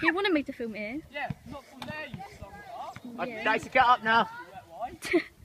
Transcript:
You wanted me to film here. Yeah, not from there, you son of a... Yeah. Nice to get up now.